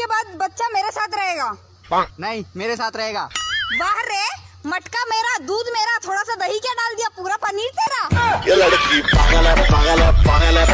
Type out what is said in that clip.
बाद बच्चा मेरे साथ रहेगा? नहीं, मेरे साथ रहेगा। वाह रे, मटका मेरा, दूध मेरा, थोड़ा सा दही क्या डाल दिया, पूरा पनीर तेरा। ये लड़की पागल है, पागल है, पागल है।